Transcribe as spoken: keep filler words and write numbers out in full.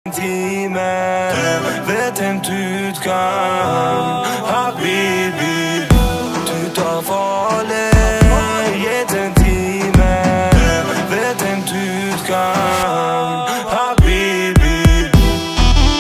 Time vet en ut kan Habibi Du tar farlig Gitt en time vet en ut kan